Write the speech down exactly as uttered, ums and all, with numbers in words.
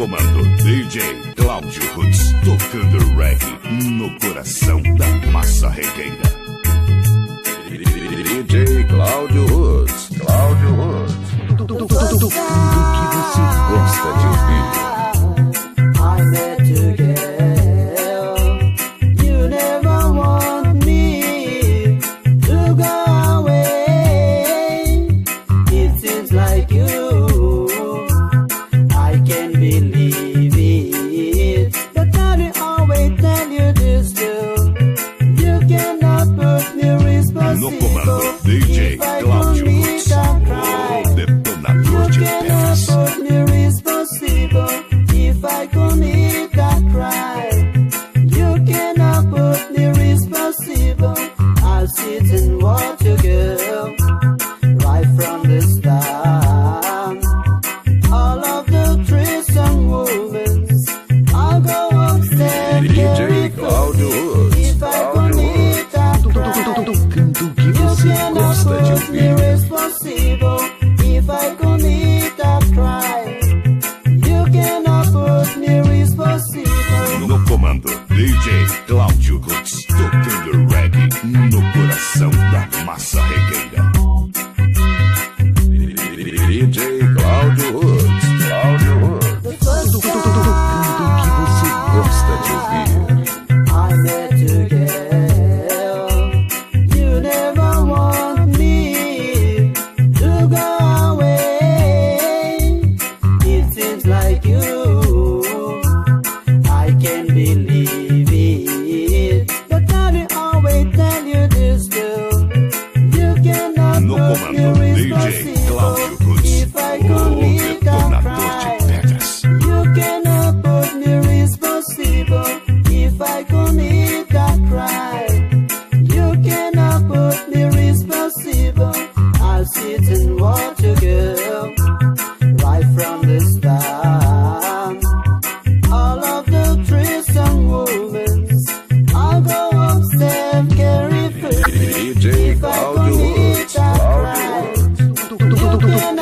comando, D J Cláudio Roots, tocando reggae no coração da massa regueira. D J Cláudio Roots, Cláudio Roots, tudo que você gosta de ouvir. I met a girl, you never want me to go away. It seems like you, I can't believe it. But I always tell you this too, you cannot put me responsible. No comando, D J Cláudio Roots, o detonador de pedras. You cannot put me responsible. If I commit a crime, you cannot put me responsible. I'll sit and watch you, girl, right from the start. All of the tricks and movements, I'll go upstairs. D J Cláudio Roots, if I commit a crime, tocando que você gosta de put me ouvir. responsible. If I commit a crime, you cannot put me responsible. No comando, D J Cláudio Roots, tocando reggae no coração da massa regueira. D J Cláudio Roots, Cláudio Roots, tocando que você gosta de ouvir. I met a girl, you never want me to go away. It seems like you, I can't believe it. But I always tell you this too, you cannot No put me comando, D J responsible. Cláudio Roots, If I o commit a detonador de crime, pedras. you cannot put me responsible. If I commit a crime, you cannot put me responsible. I'll sit and watch you, girl, right from the start. All of the tricks and movements, I'll go upstairs carefully. D J If I Cláudio commit Roots, a Cláudio crime, Roots, you cannot